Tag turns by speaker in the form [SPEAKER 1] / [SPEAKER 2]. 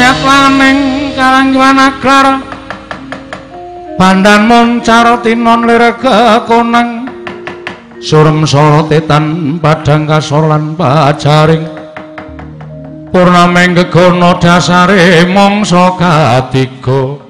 [SPEAKER 1] ayat laning karanggiwan agrar bandan moncar tinon lirega konang surem sorotetan padang kasolan pajaring purnameng gegono dasare mangsa katiga